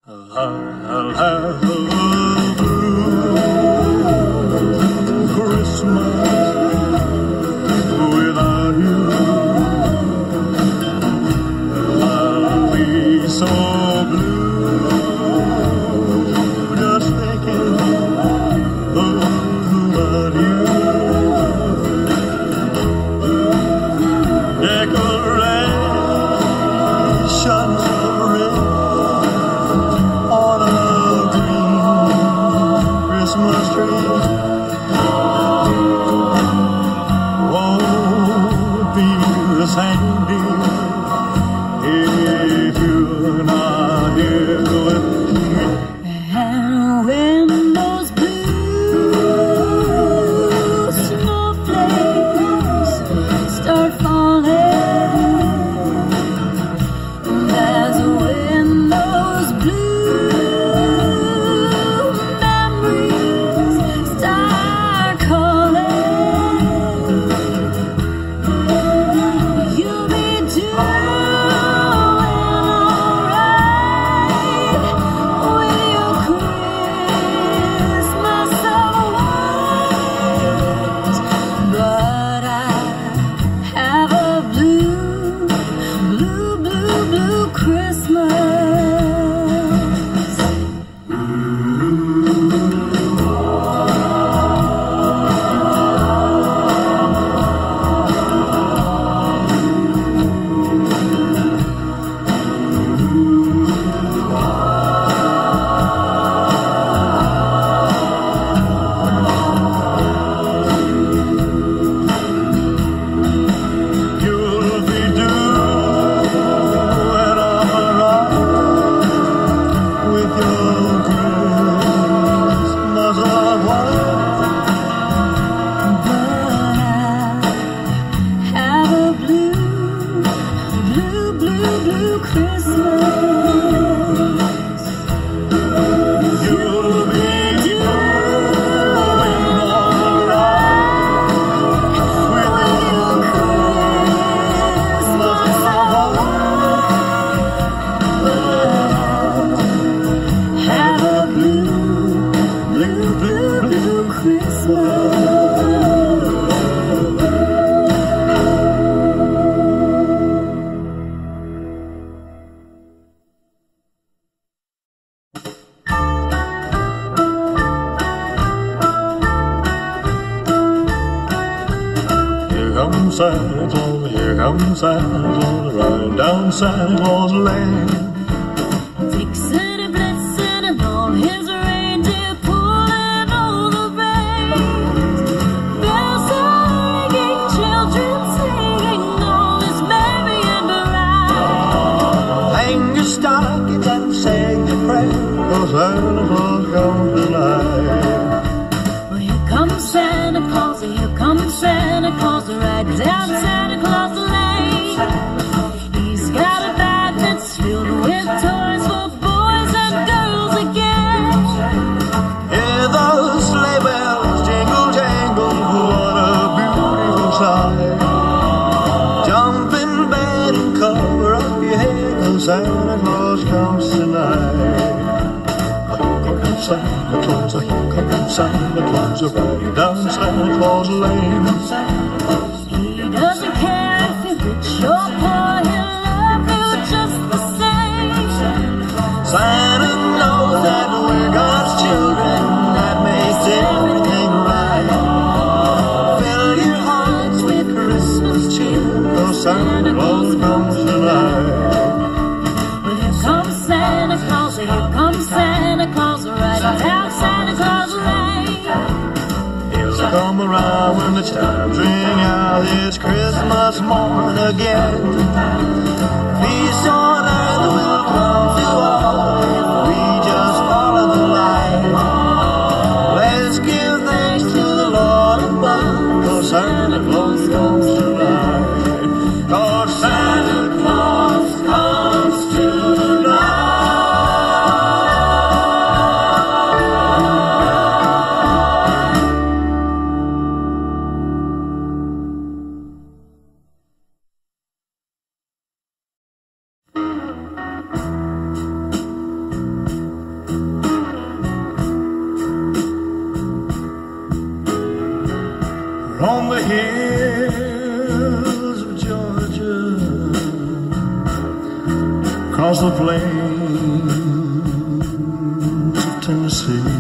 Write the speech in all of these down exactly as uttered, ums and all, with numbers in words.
I'll have a blue Christmas without you. I'll be so blue just thinking about you. Decorations of red on a green Christmas tree won't be the same, dear, if you're not here with me. And when those blue snowflakes start falling, that's when those blue memories start calling. You'll be doing alright with your Christmas otherwise, but I have a blue, blue, blue, blue Christmas. You'll be doing alright with your Christmas otherwise, But I have a blue, blue, blue, blue Christmas. you'll be doing alright with your Christmas otherwise. Have a blue, blue, blue, blue Christmas. Here comes Santa Claus, here comes Santa Claus, riding down Santa Claus Lane. Vixen and Blitzen and all his reindeer pulling all the reins. Bells are ringing, children singing, all is merry and bright. Hang your stockings and say your prayer, 'cause Santa Claus comes tonight. Well, here comes Santa Claus, here comes Santa Claus, right down Santa Claus Lane. He's got a bag that's filled with toys for boys and girls again. Hear those sleigh bells jingle jangle, what a beautiful sight. Jump in bed and cover up your head, 'cause Santa Claus comes tonight. Here comes Santa Claus, here comes Santa Claus, riding down Santa Claus Lane. He doesn't care if you're rich or poor, he'll love you just the same. Santa knows that we're God's children, that makes everything right. Fill your hearts with Christmas cheer, 'cause Santa Claus comes tonight. Well, here comes Santa Claus, here comes Santa Claus, right down Santa Claus Lane. He'll come around when the chimes ring out, it's Christmas morn again. Peace on earth will come to all if we just follow the light. Let's give thanks to the Lord above, 'cause Santa Claus comes tonight. 'Cause Santa Claus comes tonight. hills of Georgia, across the plains of Tennessee,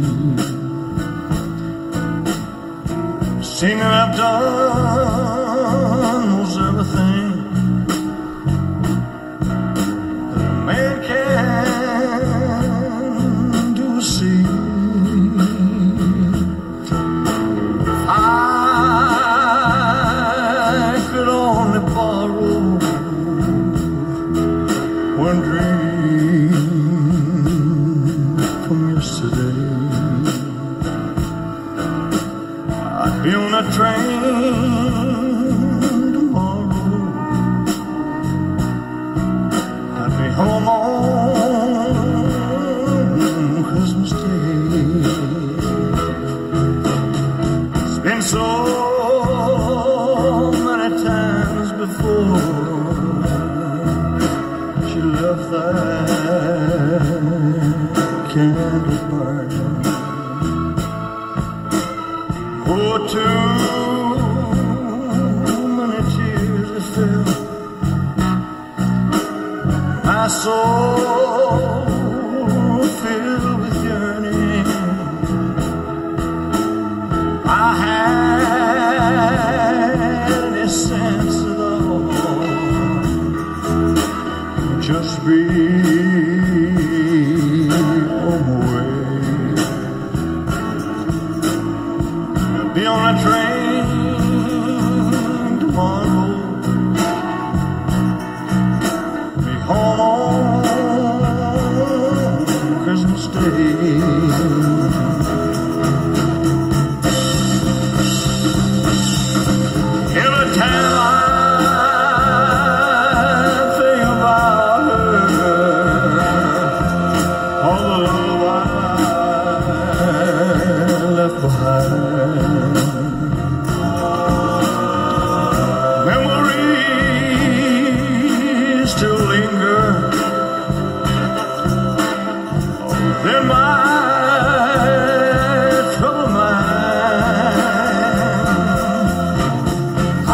singing I've done most everything that a man can do or see. I could only borrow one dream from yesterday. I'd be on a train tomorrow. I'd be home on Christmas Day. It's been so many times before she left that candle burning. Oh, too many tears that fell my soul filled with yearning. I had any sense at all, just be on my way. Be on a train tomorrow, be home on Christmas Day. Every time I think about her, all the love I left behind, memories still linger. Oh, they're my troubled mind. I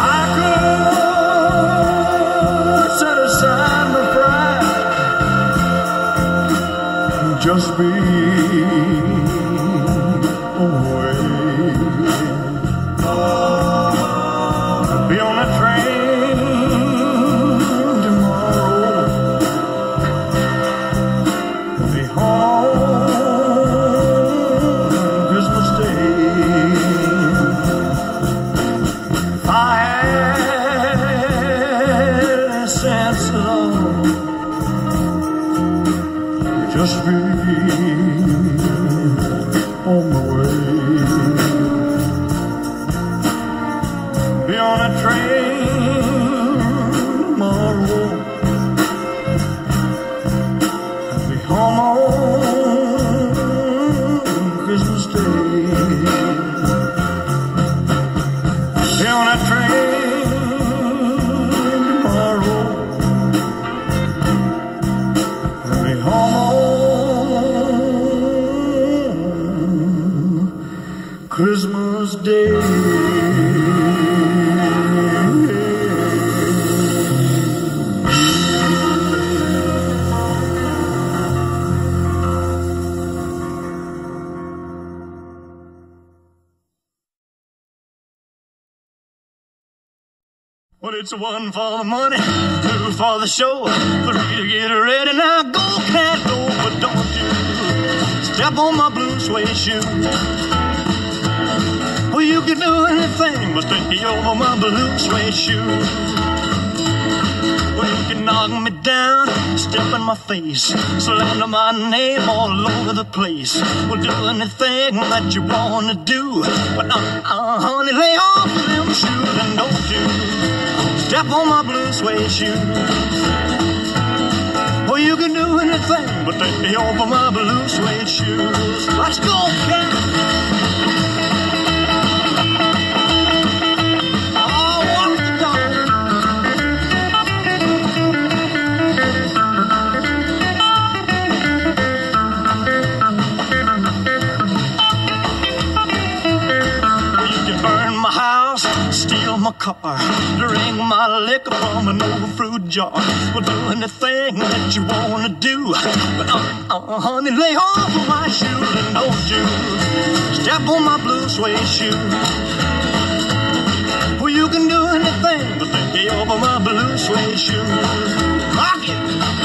could set aside my pride, just be away. Be on a train tomorrow, be home Christmas Day. If I had a sense at all, just be on my way. Be on a train tomorrow, I'll be home on Christmas Day. Be on a train tomorrow, I'll be home on Christmas Day. Well, it's one for the money, two for the show, three to get ready. Now go, cat, go, but don't you step on my blue suede shoe. Well, you can do anything but take over my blue suede shoe. Well, you can knock me down, step in my face, slander my name all over the place. Well, do anything that you wanna do, but uh, uh, honey, lay off them shoes and don't you step on my blue suede shoe. Well, you can do anything but take me over my blue suede shoes. Let's go, cat. Oh, what the dog? You can burn my house, my car, drink my liquor from an old fruit jar. Well, do anything that you wanna do, but uh, uh, honey, lay off of my shoes and don't you step on my blue suede shoes. Well, you can do anything but lay off of my blue suede shoes. Rock it.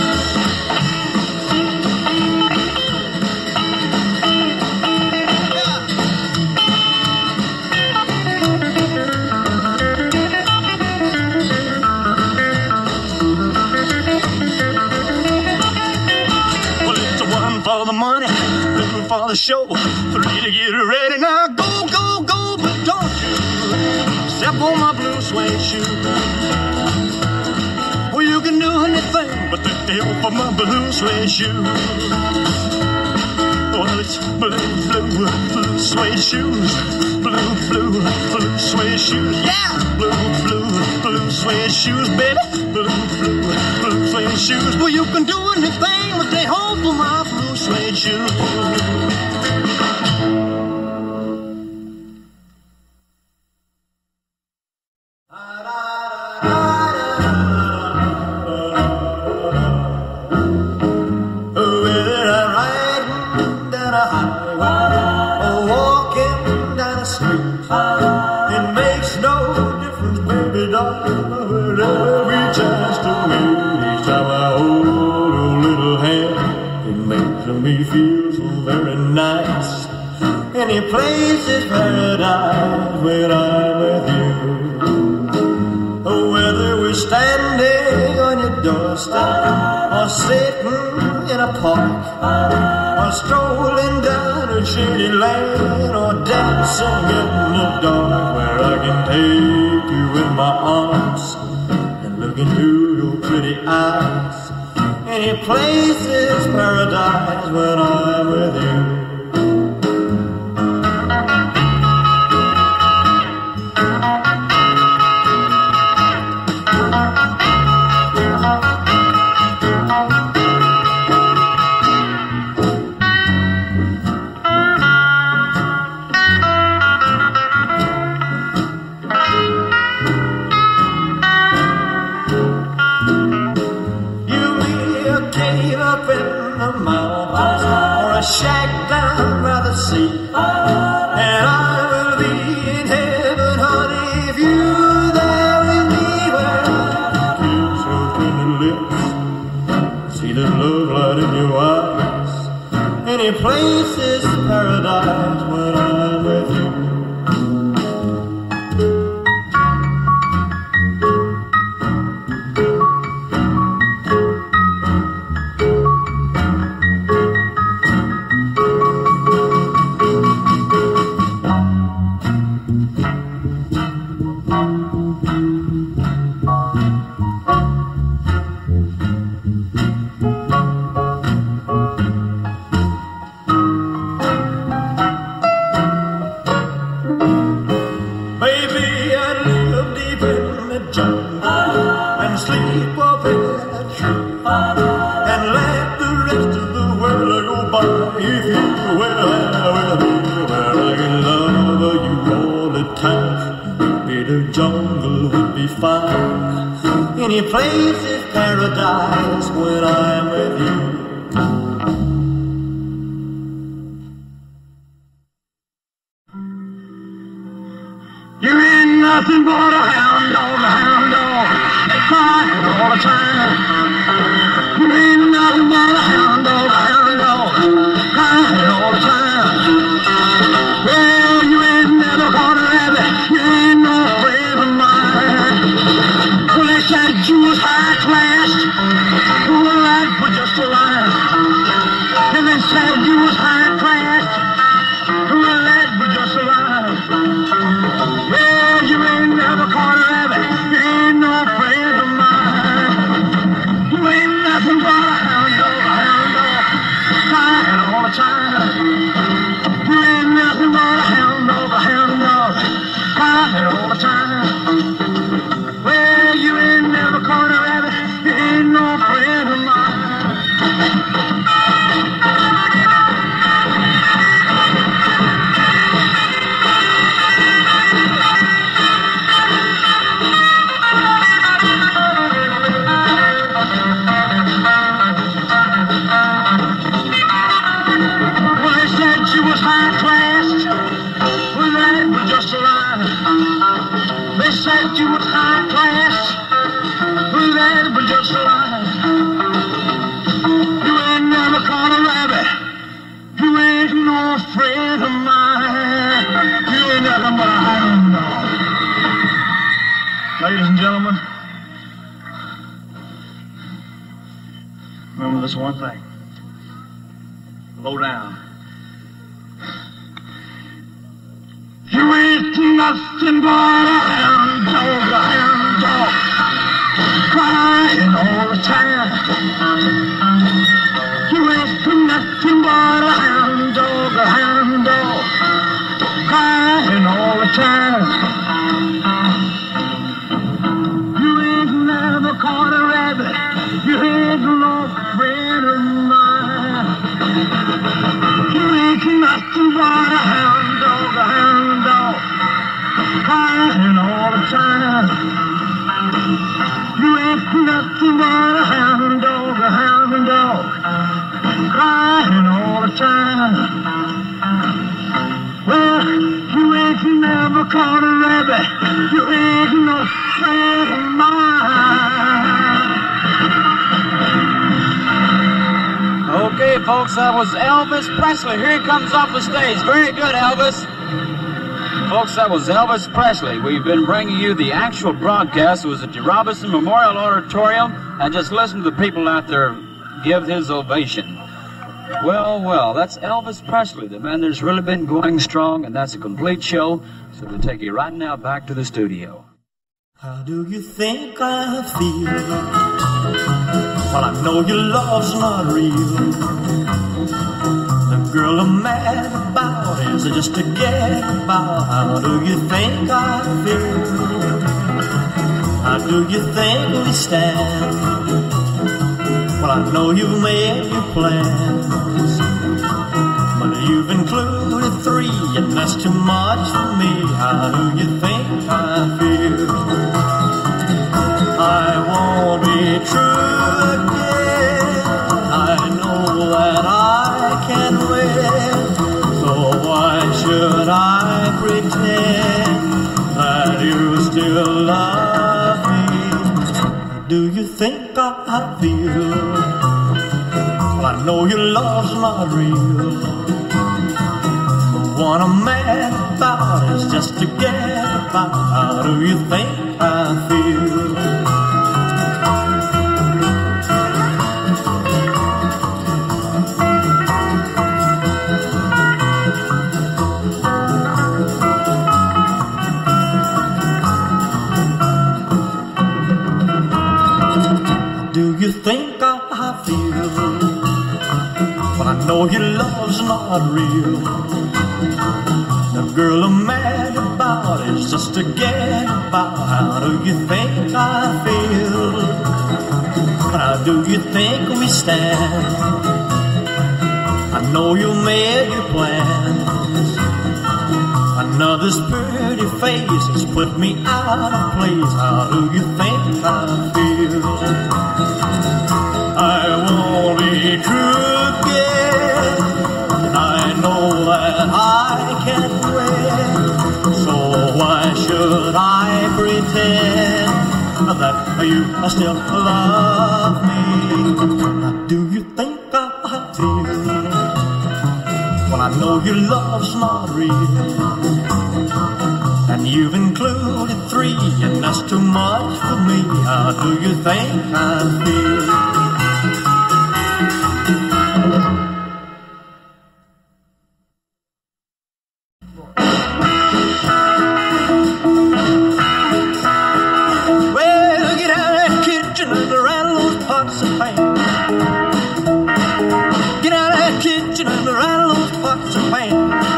For the money, two for the show, three to get ready. Now go, go, go, but don't you step on my blue suede shoe. Well, you can do anything but the hell for my blue suede shoe. Well, it's blue, blue, blue suede shoes. Blue, blue, blue suede shoes. Yeah, blue, blue, blue suede shoes, baby. Blue, blue, blue suede shoes. Well, you can do anything but they hold for my blue suede shoes. Me feel so very nice. Any place is paradise when I'm with you. Oh, whether we're standing on your doorstep, or sitting in a park, or strolling down a shady lane, or dancing in the dark, where I can take you in my arms and look into your pretty eyes. Any place is paradise when I'm with you. A shack down by the sea, and I will be in heaven, honey, if you're there with me. Where I kiss your tender lips, see the love light in your eyes. Any place is paradise when I'm with you. Any place is paradise when I'm with you. You ain't nothing but a hound dog, a hound dog, crying all the time. You ain't nothing but a hound dog, a hound dog, crying all the time. Well, you ain't never caught a rabbit, you ain't no friend of mine. Well, they said you was high class, well, that was just a lie. And they said you was high class, well, that was just a lie. Well, you ain't never caught a rabbit, you ain't no friend of mine. You ain't nothing but a hound dog, a hound dog, crying all the time. You ain't nothing but a hound dog, a hound dog, crying all the time. Well, you ain't never caught a rabbit, you ain't no friend of mine. thought you was high class. That was just a lie. You ain't never caught a rabbit. You ain't no friend of mine. You ain't nothing but a hound dog. Ladies and gentlemen, remember this one thing. Low down. You ain't nothing but a hound dog, a hound dog. Crying all the time. You ain't nothing but a hound dog, a hound dog. Crying all the time. You ain't never caught a rabbit. You ain't no friend of mine. You ain't nothing but a hound dog, a hound dog. Crying all the time. You ain't nothing but a hound dog, a hound dog, crying all the time. Well, you ain't never caught a rabbit. You ain't no friend of mine. Okay, folks, that was Elvis Presley. Here he comes off the stage. Very good, Elvis. Folks, that was Elvis Presley. We've been bringing you the actual broadcast. It was at the Robinson Memorial Auditorium, and just listen to the people out there give his ovation. Well, well, that's Elvis Presley, the man that's really been going strong, and that's a complete show. So we'll take you right now back to the studio. How do you think I feel? Well, I know your love's not real. The girl I'm mad about is just to get about. How do you think I feel? How do you think we stand? Well, I know you've made your plans, but you've included three, and that's too much for me. How do you think I feel? I won't be true again. I know that I can win, so why should I pretend that you still love me? Do you think I feel? Well, I know your love's not real. The one I'm mad about is just to get about. How do you think I feel? Do you think I feel? But I know your love's not real. The girl I'm mad about is just to get about. How do you think I feel? How do you think we stand? I know you made your plans. Another's pretty face has put me out of place. How do you think I feel? I won't be true again. I know that I can't win, so why should I pretend that you still love me? Now, do you think I feel? Well, I know your love's not real, and you've included three, and that's too much for me. How do you think I feel? Well, get out of that kitchen and rattle those pots of paint. Get out of that kitchen and rattle those pots of paint.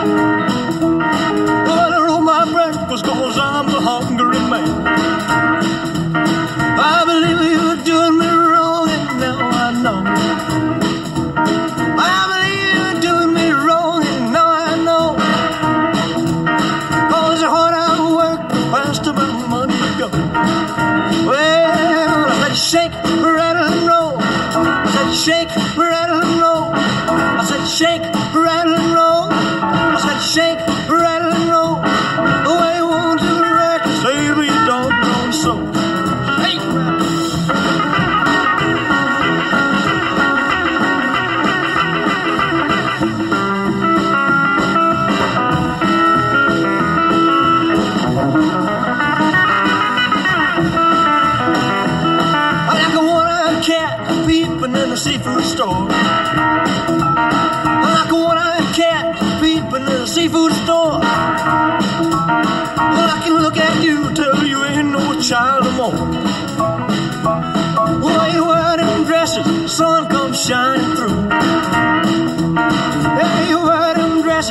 Well, I roll my breakfast 'cause I'm a hungry man. I believe you're doing me wrong, and now I know. I believe you're doing me wrong, and now I know. 'Cause the harder I work, the faster my money goes. Well, I said shake, rattle, and roll. I said shake, rattle, and roll. I said shake, rattle, and roll. I said shake, rattle, and roll. The way you want to the record, say, but you don't know.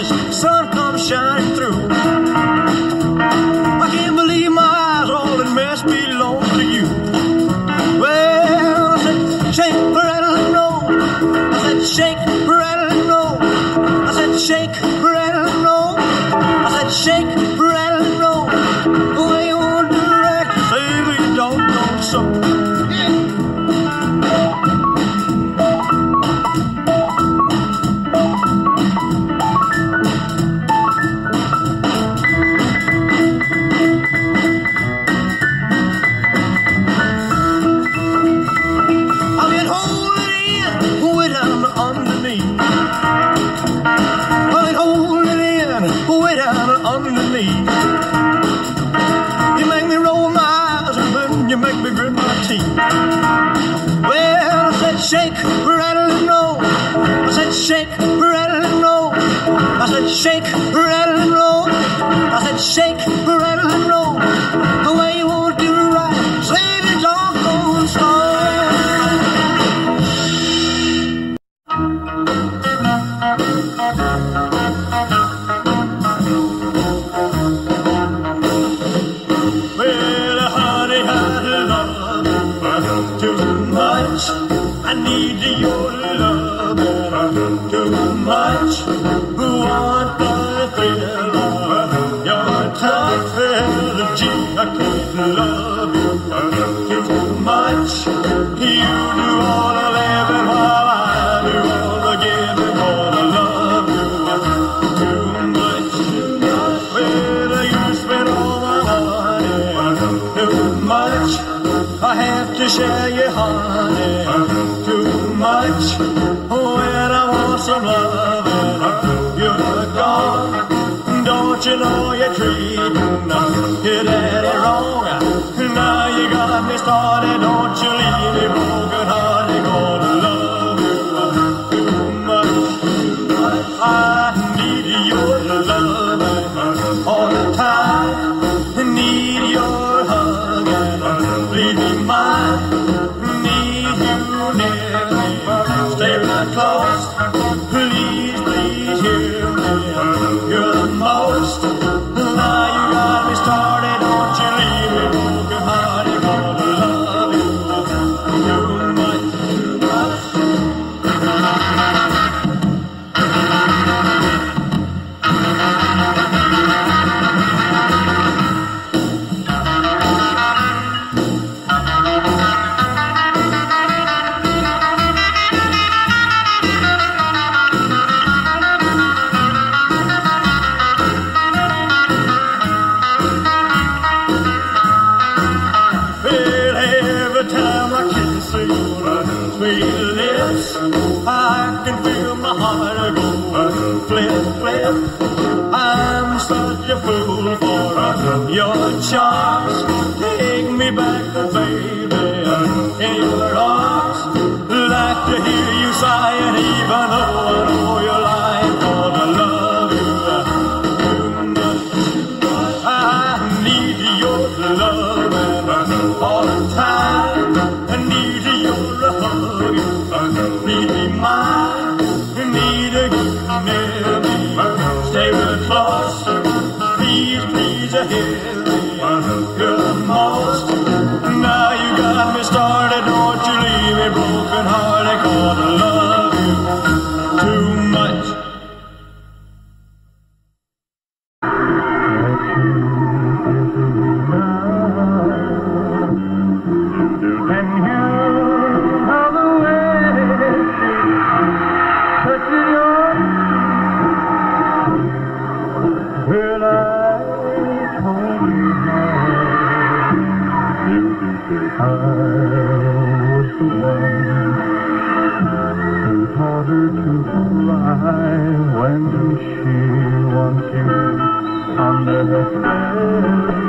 the sun comes shining through. I can't believe my eyes, all it must belong to you. Well, I said, shake, rattle, and roll. I said, shake, rattle, and roll. I said, shake, rattle, and roll. I said, shake, rattle, and roll. The way you want to direct, save your doggone soul. Underneath. You make me roll my eyes and then you make me grit my teeth. Well, I said shake, rattle and roll. I said shake, rattle and roll. I said shake, rattle and roll. I said shake, rattle and roll. The way you want to do it right, save your doggone soul. I need your love too much. Want the thrill of your touch, energy. I can't love you too much. You do all the living while I do all the giving. Wanna love you too much. Well, you spend all my money too much. I have to share your honey too much. When I want some loving, you're gone. Don't you know you're treating your daddy wrong? Now you got me started. Don't you leave me broken hearted. Gonna love you too much. I need your loving all the time. Need your hugging. Leave me mine. Need you near me. Stay right close. Please, please hear me. You're the most. Now you got me started. Don't you leave me broken hearted. Gonna love you too much, too much. Sweet lips, I can feel my heart go flip, flip. I'm such a fool for your charms. Take me back, baby, in your arms. Like to hear you sighing, even though I know you're lying. Gonna love you too much. I need your love all the time. I need your hug. Need me mine. Need a good near me. Stay real close. Please, please hear me. You're the most. Now you got me started. Don't you leave me broken hearted. Gonna love you too much. Harder to cry when she wants you under her spell.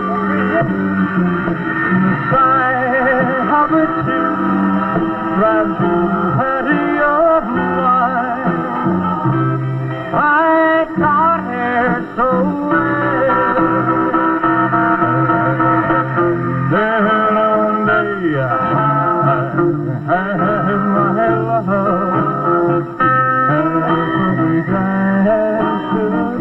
The sight of a tear drives you out of your mind. I got her so well. Then one day I had my love. We danced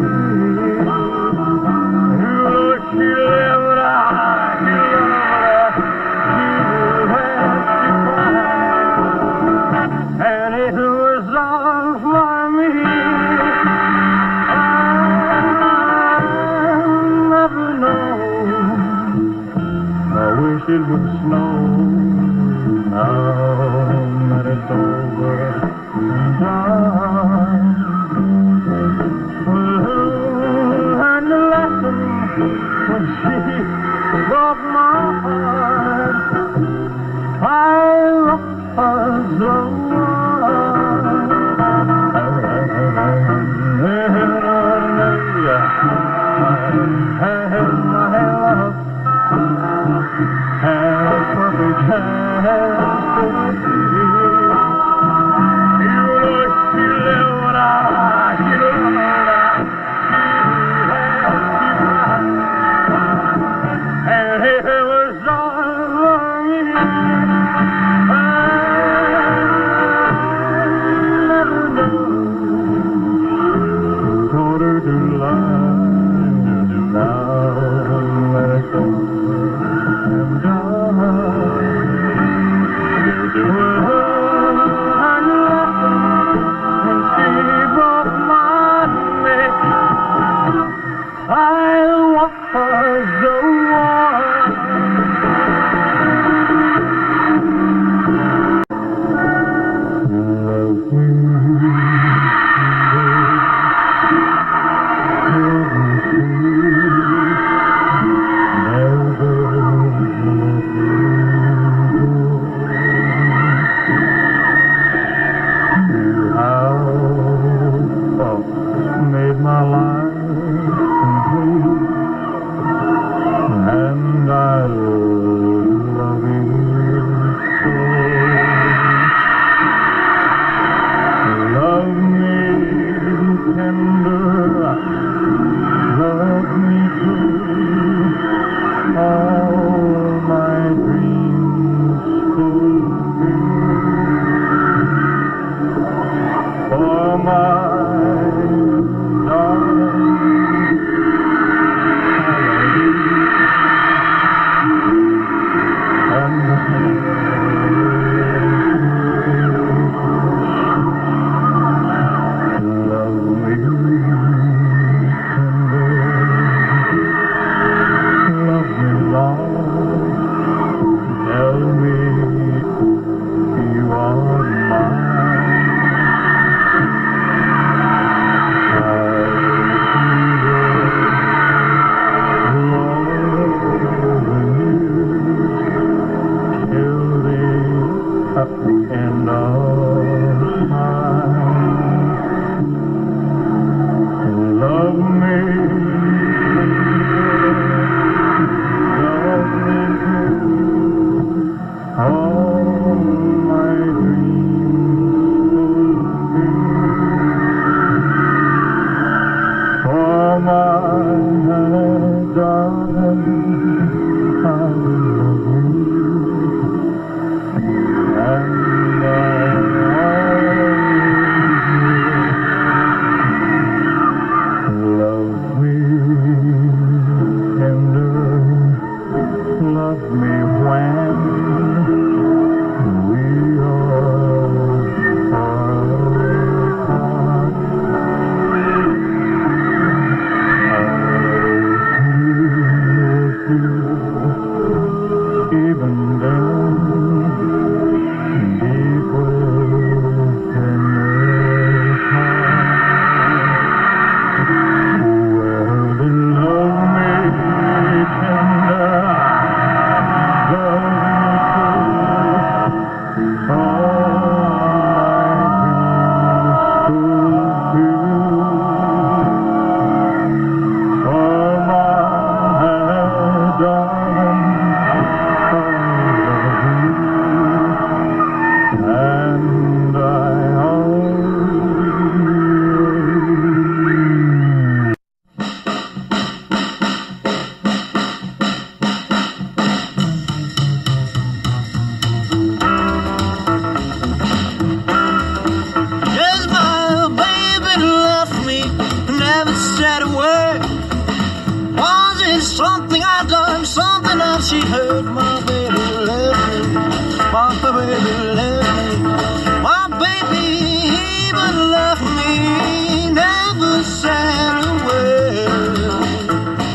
something I done, something that she heard. My baby left me, my baby left me, my baby even left me, never said a word.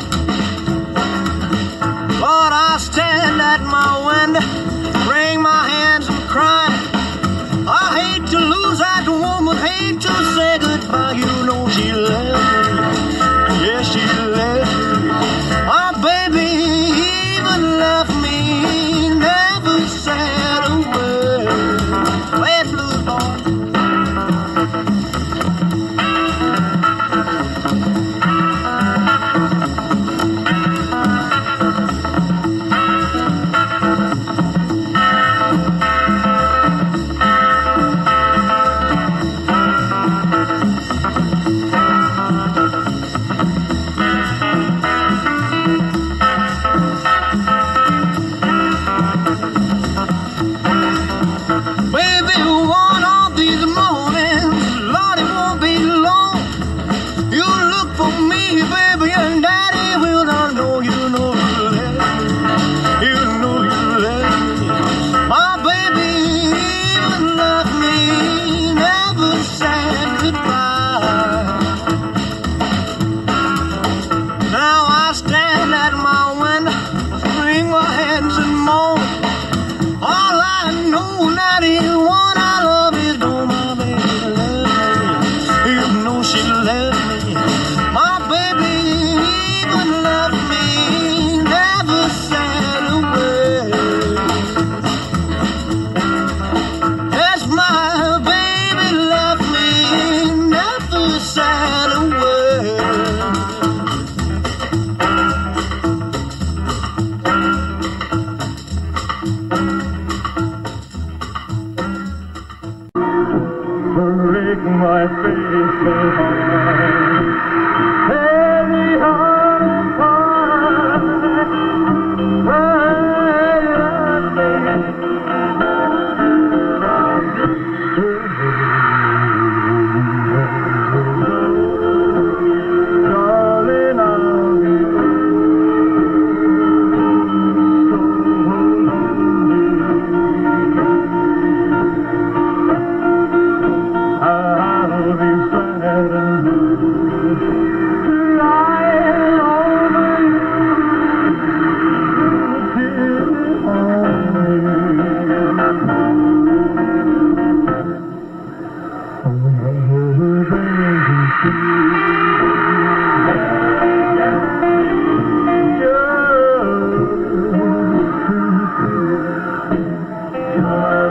Lord, I stand at my window, wring my hands and cry. I hate to lose that woman, hate to say goodbye. You know she left me, yes she left me. My baby even left me, never said a word. Play it, blues boy.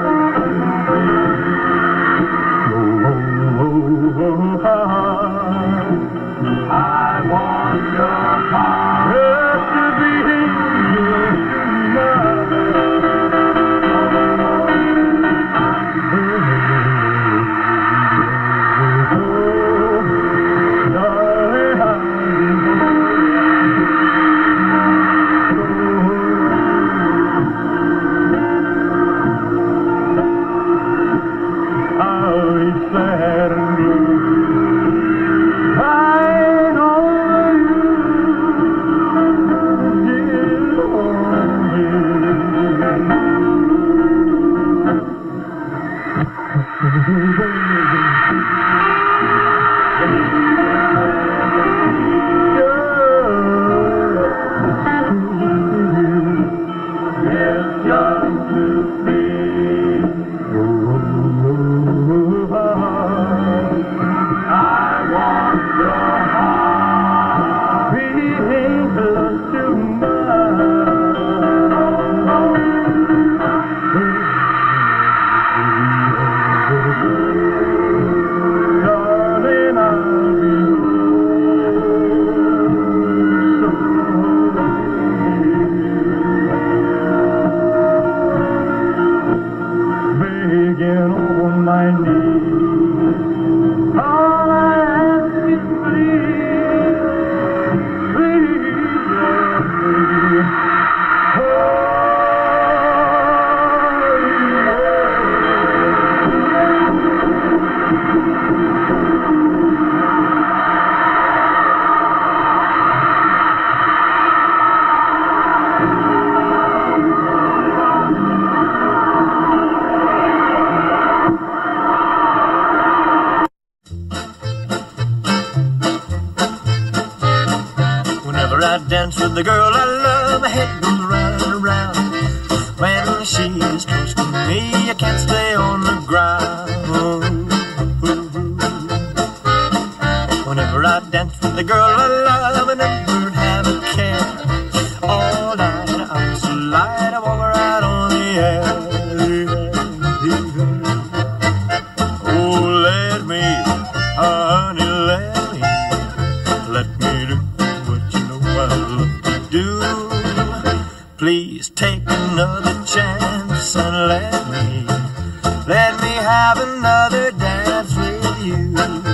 Oh, I dance with the girl I love, my head goes round and round. When she's close to me, I can't stay on the ground. Whenever I dance with the girl I love, I never have a care. All night I'm so light, I walk right on the air. Oh, let me, honey, let me, let me do what you know I love to do. Please take another chance and let me, let me have another dance with you.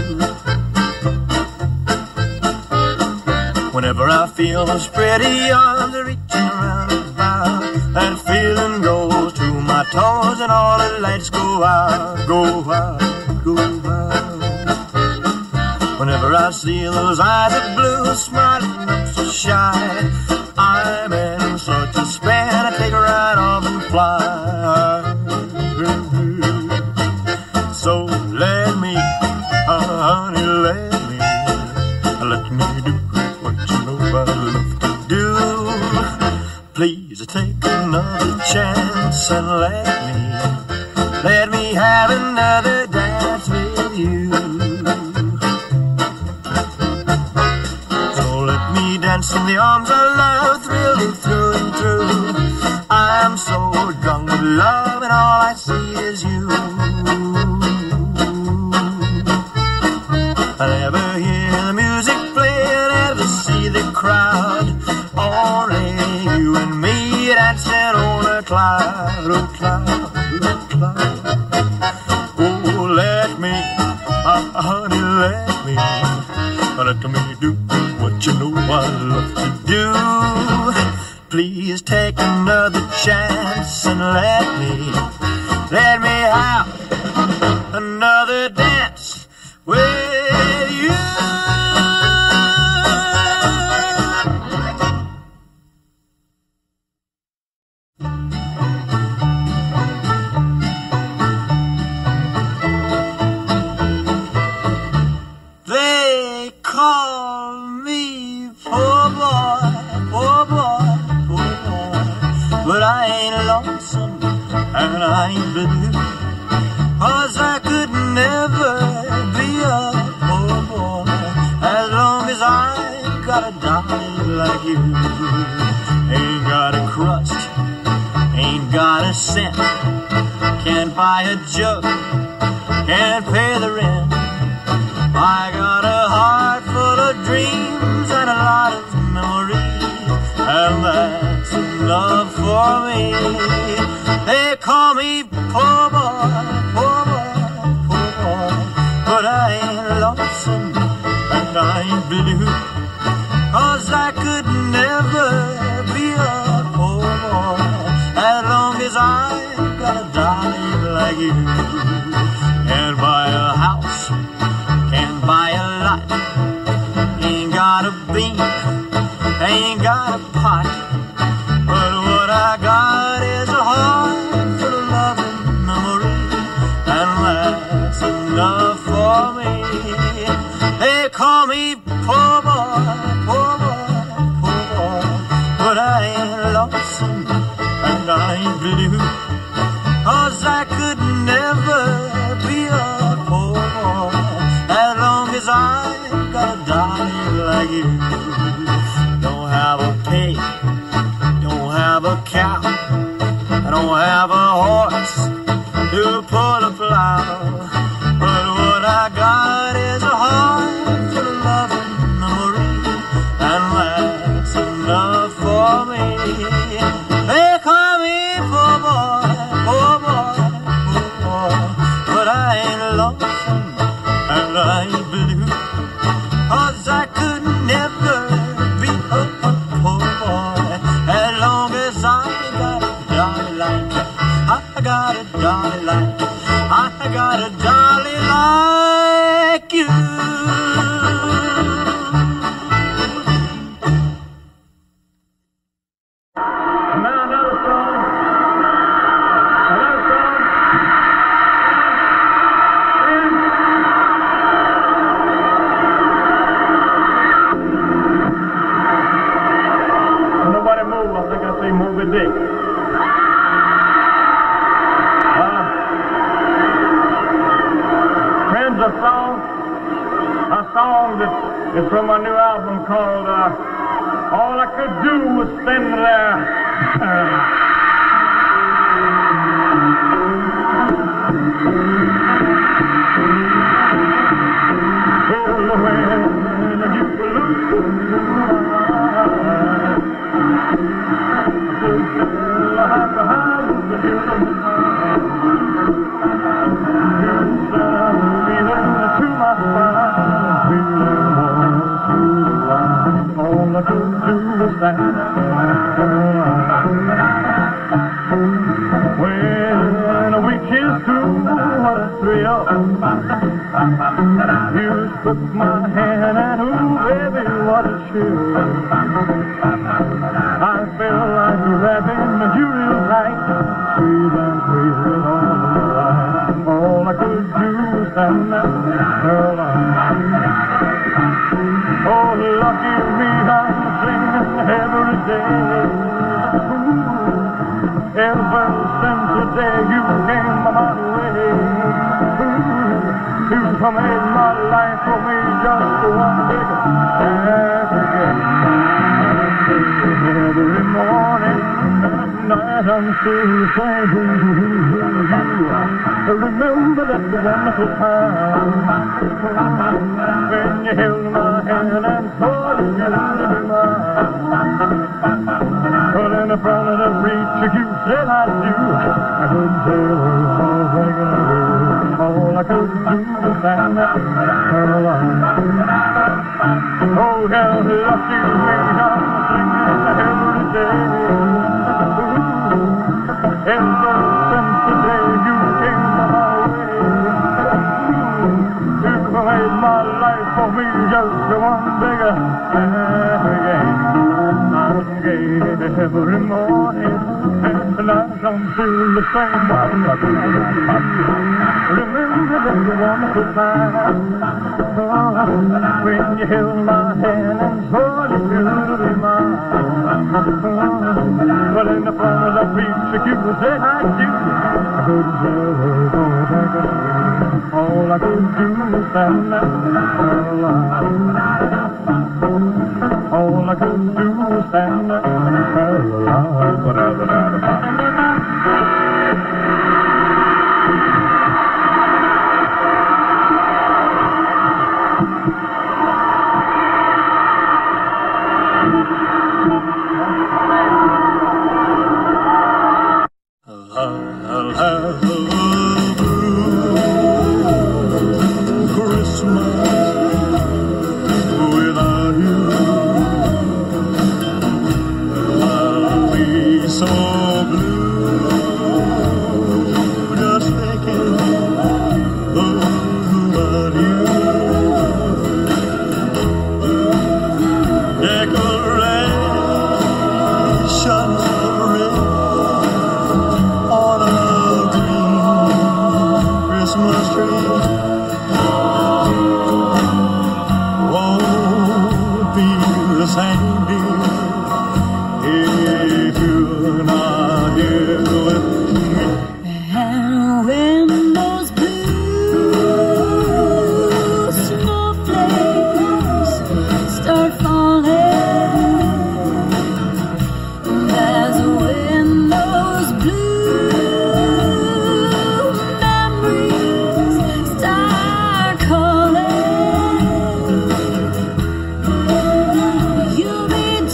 Whenever I feel those pretty arms reaching around about, that feeling goes to my toes and all the lights go out, go out, go out. Whenever I see those eyes of blue smiling up so shy, I'm in such a spin, I take a ride off and fly. So let me, uh, honey, let me, let me do what you know I love to do. Please take another chance and let me, let me have another dance with you. So let me dance in the arms of love, thrilling through and through. I'm so drunk with love and all I see is you. I never hear the music play, I never see the crowd. Only you and me dancing on a cloud, oh cloud, oh cloud. Oh, let me, uh, honey, let me, let me do what you know I love to do. Please take another chance and let me, let me have another dance with you. They call me poor boy, poor boy, poor boy, but I ain't lonesome and I ain't blue, 'cause I could never be a poor boy as long as I got a dollar like you. Ain't got a crust, ain't got a cent, can't buy a jug, can't pay the rent. I got a heart full of dreams and a lot of memories, and that's enough for me. They call me poor boy, poor boy, poor boy, but I ain't lonesome and I ain't blue, 'cause I could never be a poor boy as long as I got a dollar like you. Can't buy a house, can't buy a lot, ain't got a bean, ain't got a pot, but what I got is a heart full of love and memory, and that's enough for me. They call me poor boy, poor boy, poor boy, but I ain't lonesome and I ain't blue, 'cause I could never be a poor boy as long as I got a dollar like you. Don't have a pig, don't have a cow, I don't have a horse to pull a plow, but what I got is a heart full of love and memory, and that's enough for me. They call me poor boy, poor boy, poor boy, but I ain't lonesome and I ain't blue, 'cause I could never be a poor boy as long as I got a dollar like I got song that is from my new album called uh, All I Could Do Was Stand There. Well, when you look all I could do was stand when we kissed through, what a thrill. You took my hand and ooh, baby, what a chill. I felt like grabbing you real tight, sweet and sweet with all the light. All I could do was stand there alone. Oh, lucky me, I'm singing every day. Ooh, ever since the day you came my way. Ooh, you've made my life for me just one big happy day. Every morning and night I'm still the same. Remember that wonderful time when you held my hand and told me to be mine. But in the front of the preacher you said I do. I couldn't tell her what I was thinking of you. All I could do was stand there alone. Oh, how lucky me, I'm singing every day. Ooh, ever since the day you came my way. Ooh, you made my life for me just one bigger happy game. I'm gay every morning and tonight I'm still the same. Remember that wonderful time oh, when you held my hand and told you to be mine. Oh, but in the front of the preacher you said I do. I couldn't tell her what I could do. All I could do was stand there alone. All I could do was stand there alone. I'll have a blue Christmas without you. I'll be so blue just thinking about you. Decorations of red on a green Christmas tree won't be the same, dear, if you're not here with me. And when those blue snowflakes start falling, that's when those blue memories start calling. You'll be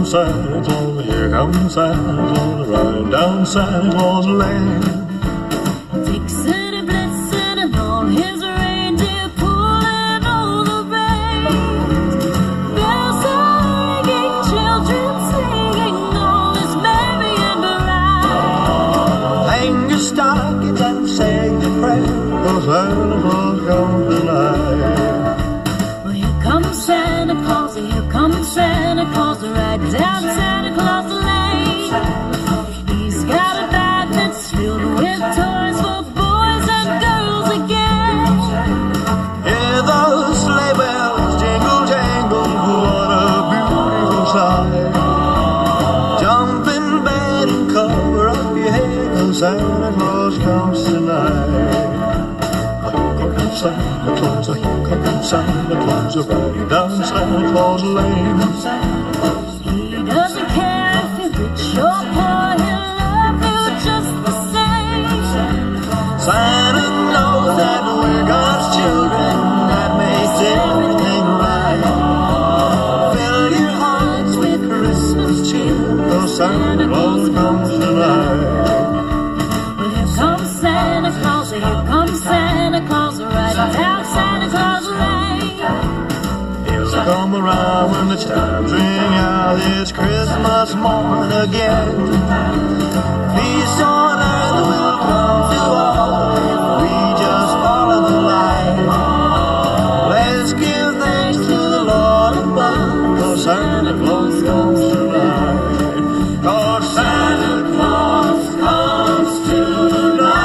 Santa Claus, here comes Santa Claus, riding down Santa Claus Lane. Dixon and Blitzen and all his reindeer pulling all the reins. Bells are ringing, children singing, all is merry and bright. Hang your stockings and say your prayer, 'cause Santa Claus comes tonight. Well, here comes Santa Claus, here comes Santa Claus, riding down Santa Claus Lane. He's got a bag that's filled with toys for boys and girls again. Hear those sleigh bells jingle, jangle, what a beautiful sight. Jump in bed and cover up your head, 'cause Santa Claus comes tonight. Here comes Santa Claus, here comes Santa Claus, riding down Santa Claus Lane. He doesn't care if you're rich or poor, he'll love you just the same. Santa knows that we're God's children, that makes everything right. Fill your hearts with Christmas cheer, 'cause Santa Claus comes tonight. Well, here comes Santa Claus, here comes Santa Claus, riding down Santa Claus Lane. He'll come around when the chimes ring out, it's Christmas morn again. Peace on earth will come to all if we just follow the light. Let's give thanks to the Lord above, 'cause Santa Claus comes tonight. 'Cause Santa Claus comes tonight.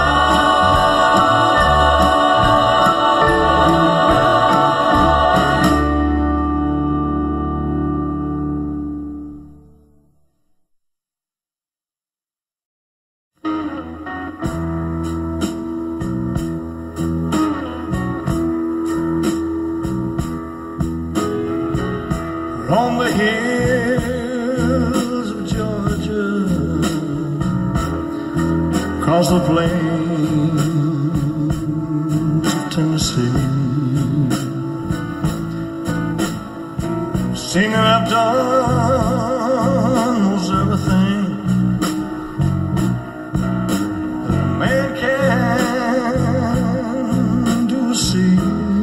On the hills of Georgia, across the plains of Tennessee, singing I've done most everything that a man can do or see.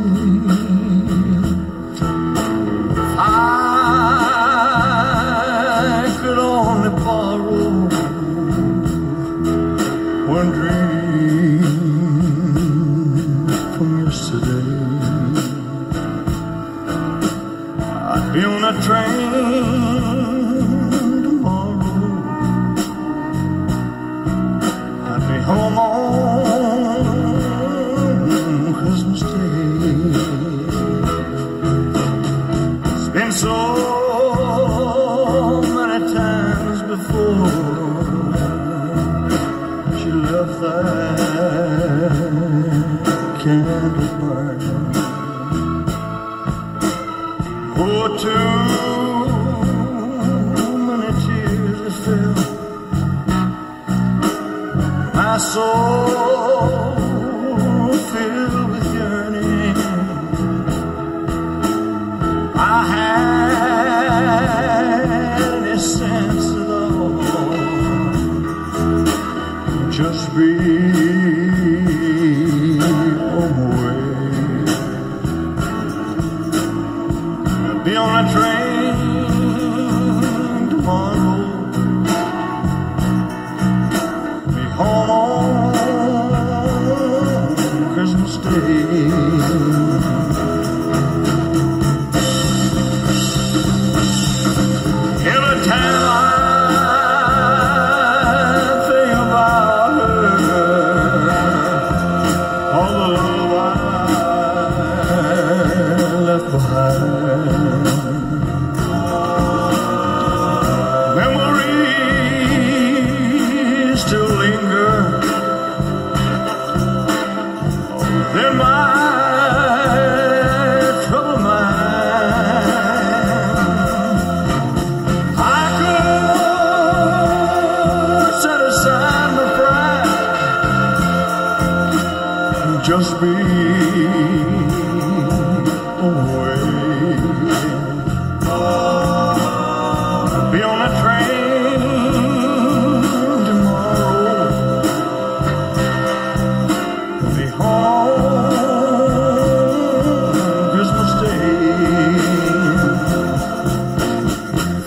One dream from yesterday, I'd be on a train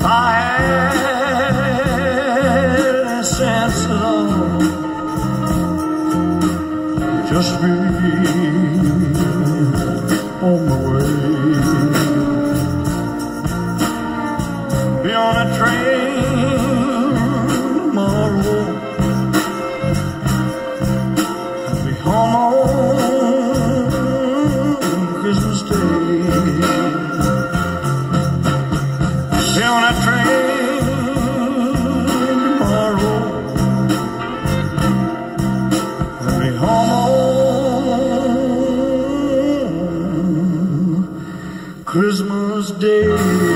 If I had a sense of love, just be on my way. Be on a train tomorrow, I'll be home on Christmas Day. Be on a train tomorrow, I'll be home on Christmas Day.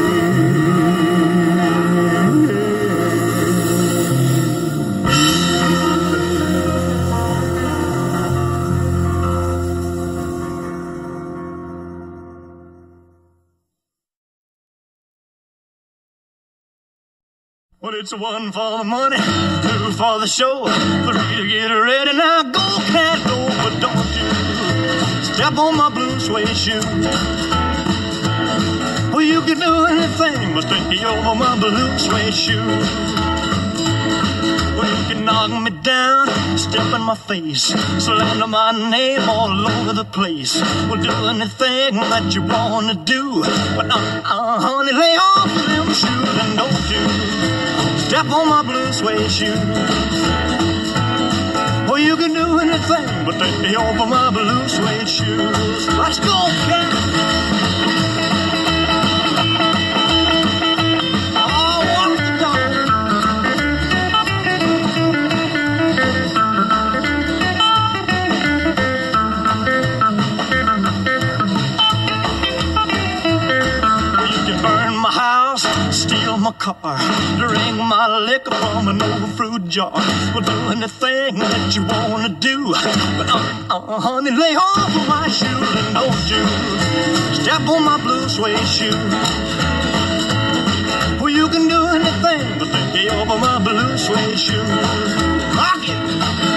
Well, it's one for the money, two for the show, three to get ready. Now go, cat, go, but don't you step on my blue suede shoe. Well, you can do anything but take over my blue suede shoe. Well, you can knock me down, step in my face, slander my name all over the place. Well, do anything that you wanna do, but uh, uh, honey, lay off them shoes and don't you step on my blue suede shoe. Well, you can do anything but take me over my blue suede shoes. Let's go, cat. Oh, walk the dog. Well, you can burn my house, steal my car, drink my liquor from an old fruit jar. Well, do anything that you wanna do, but uh, uh, honey, lay off of my shoes and don't you step on my blue suede shoe. Well, you can do anything but take over my blue suede shoe. Rock it.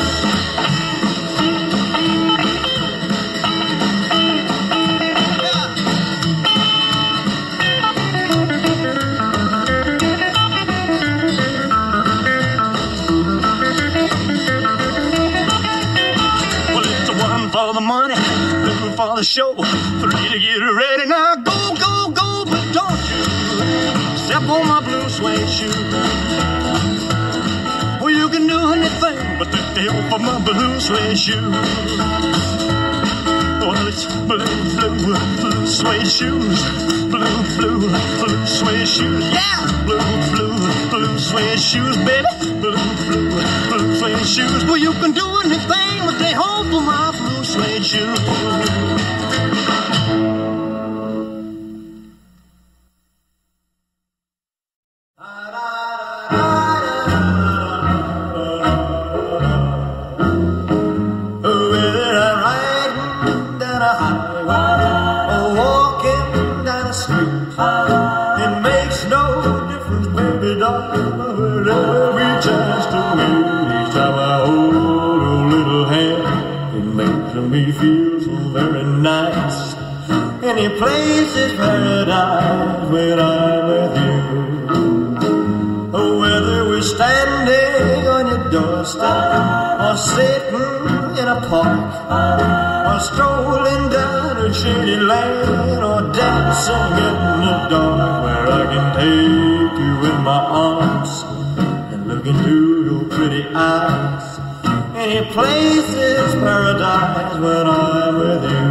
For the money, two for the show, three to get ready. Now go, go, go, but don't you step on my blue suede shoe. Well, you can do anything but take the help of my blue suede shoe. Well, it's blue, blue, blue suede shoes. Blue, blue, blue suede shoes. Yeah, blue, blue, blue suede shoes, baby. Blue, blue, blue suede shoes. Well, you can do anything but they hold for my blue suede shoes. Me feels so very nice. Any place is paradise when I'm with you. Oh, whether we're standing on your doorstep, or sitting in a park, or strolling down a shady lane, or dancing in the dark, where I can take you in my arms and look into your pretty eyes. Any place is paradise when I'm with you.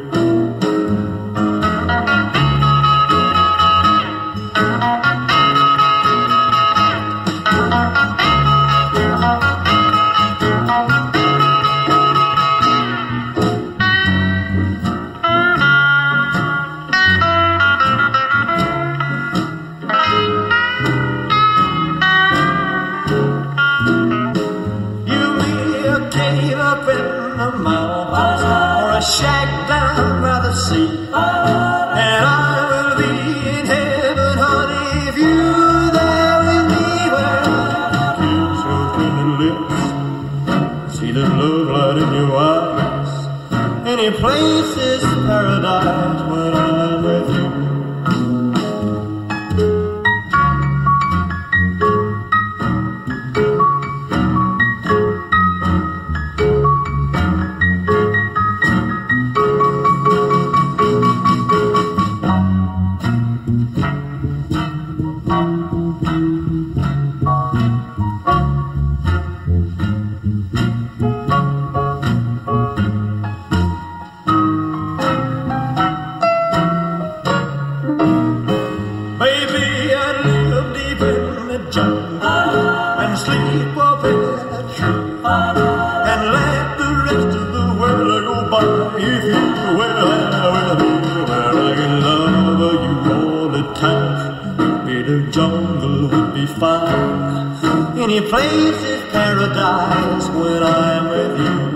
A shack down by the sea, and I will be in heaven, honey, if you're there with me. Where I kiss your tender lips, see the love light in your eyes. Any place is paradise when I'm with you. the jungle would be fine. Any place is paradise when I'm with you.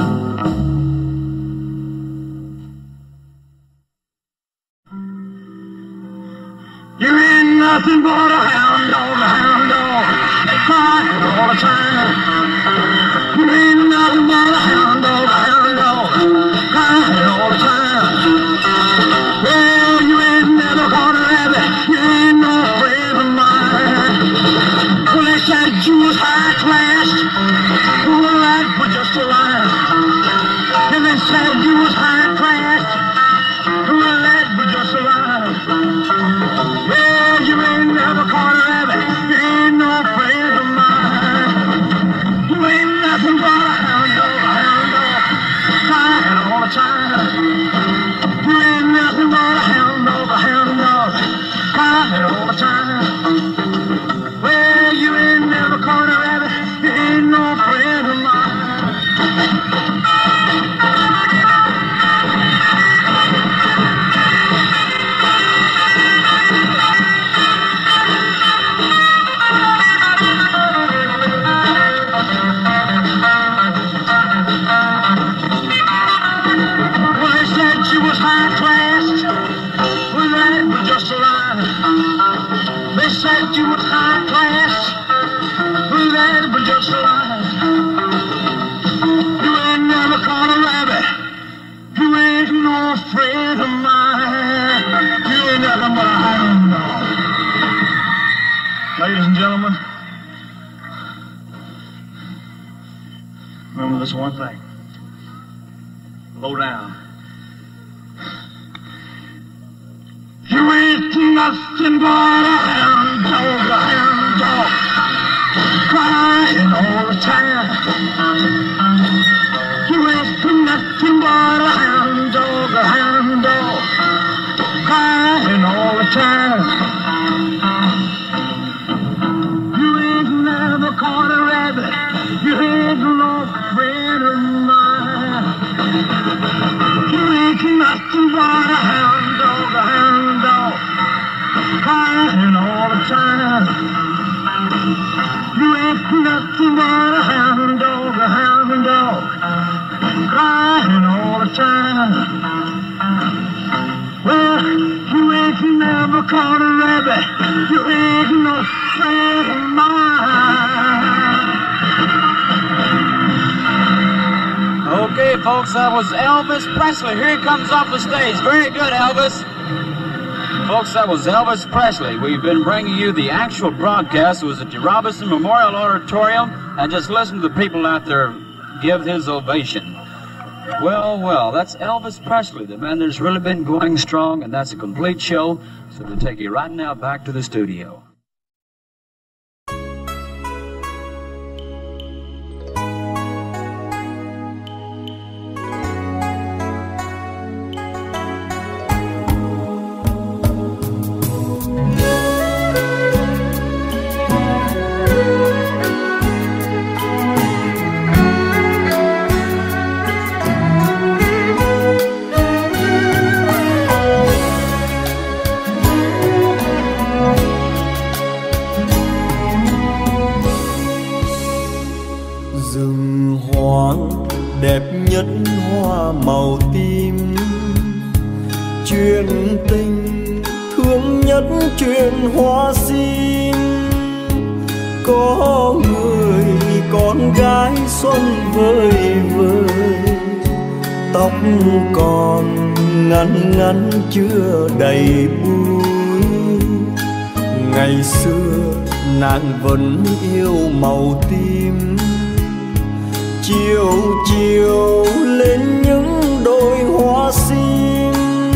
You ain't nothing but a hound dog, a hound dog, crying all the time. You ain't nothing but a hound dog, a hound dog, crying all the time. Well, you ain't never caught a rabbit, you ain't no friend of mine. Well, they said you was high class, well, that was just a lie. And they said you was high class, well, that was just a lie. Well, you ain't never caught a rabbit, you ain't no friend of mine. You ain't nothing but a hound dog, a hound dog, crying all the time. You ain't nothing but a hound dog, a hound dog, crying all the time. Well, you ain't never caught a rabbit, you ain't no friend of mine. Said you was high class, well, that was just a lie. You ain't never caught a rabbit, you ain't no friend of mine. You ain't nothing but a hound dog. Ladies and gentlemen, remember this one thing. Low down. You ain't nothing but a hound dog, a hound dog, crying all the time. You ain't nothing but a hound dog, a hound dog, crying all the time. You ain't never caught a rabbit, you ain't no friend of mine. You ain't nothing but a hound dog, a hound dog, crying all the time. You ain't nothing but a hound dog, a hound dog, crying all the time. Well, you ain't never caught a rabbit, you ain't no friend of mine. Okay, folks, that was Elvis Presley. Here he comes off the stage. Very good, Elvis. Folks, that was Elvis Presley. We've been bringing you the actual broadcast. It was at the Robinson Memorial Auditorium. And just listen to the people out there give his ovation. Well, well, that's Elvis Presley, the man that's really been going strong, and that's a complete show. So we'll take you right now back to the studio. Đẹp nhất hoa màu tím, chuyện tình thương nhất chuyện hoa sim. Có người con gái xuân vơi vơi, tóc còn ngắn ngắn chưa đầy búi. Ngày xưa nàng vẫn yêu màu tím, chiều chiều lên những đôi hoa sim.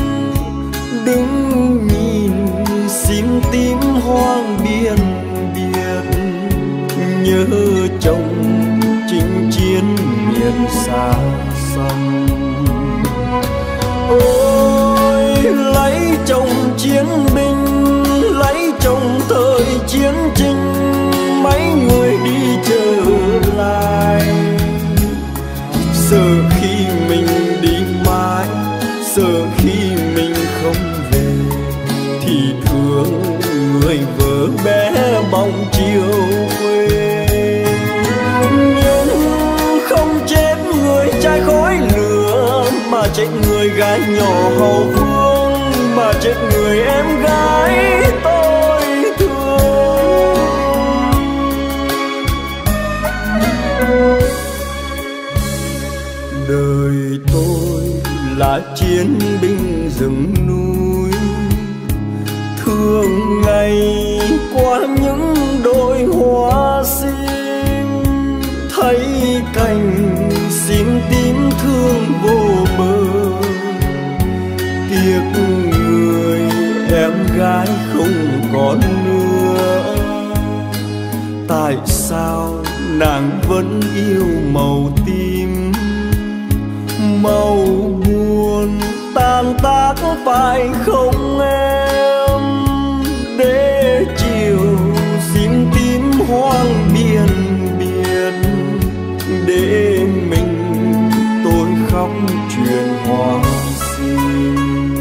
Đứng nhìn sim tím hoang biên biệt, nhớ chồng chinh chiến miền xa xăm. Ôi lấy chồng chiến binh, lấy chồng thời chiến tranh, mấy người đi trở lại. Sợ khi mình đi mãi, sợ khi mình không về, thì thương người vợ vỡ bé bóng chiều quê. Nhưng không chết người trai khói lửa, mà chết người gái nhỏ hậu phương, mà chết người em gái tôi thương. Đời tôi là chiến binh rừng núi, thường ngày qua những đôi hoa xinh, thấy cành xin tím thương vô bờ. Tiếc người em gái không còn nữa, tại sao nàng vẫn yêu màu tím? Màu buồn tan tác phải không em? Để chiều xin tím hoang biên biệt, để mình tôi khóc chuyện hoa xin.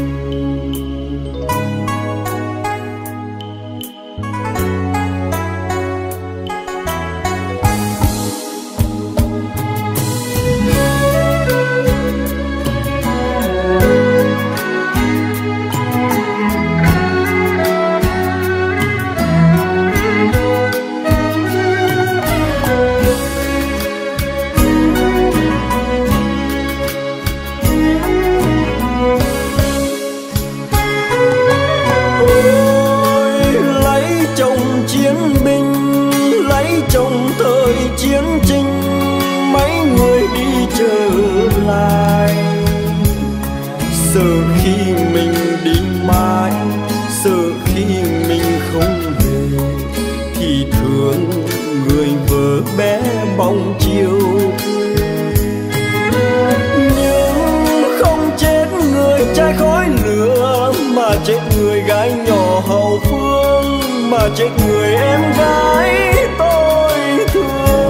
Chiến tranh mấy người đi trở lại, sợ khi mình đi mãi, sợ khi mình không về, thì thương người vợ bé bóng chiều quê. Nhưng không chết người trai khói lửa, mà chết người gái nhỏ hậu phương, mà chết người em gái tôi thương.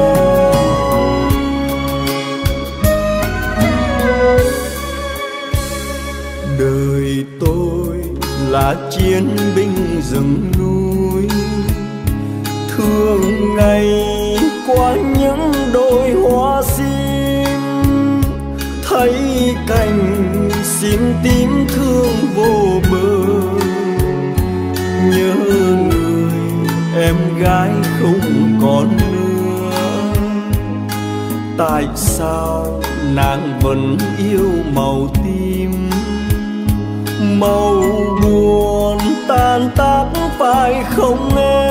Đời tôi là chiến binh rừng núi, thường ngày qua những đôi hoa xinh, thấy cành xin tím thương vô bờ. Nhớ người em gái không còn nữa, tại sao nàng vẫn yêu màu tím? Màu buồn tan tác phải không em?